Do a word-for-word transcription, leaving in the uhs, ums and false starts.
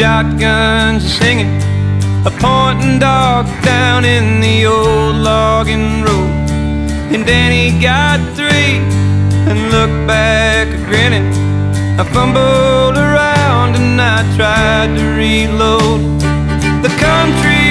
shotguns singing, a pointing dog down in the old logging road. And Danny got three and looked back a grinning. I fumbled around and I tried to reload. The country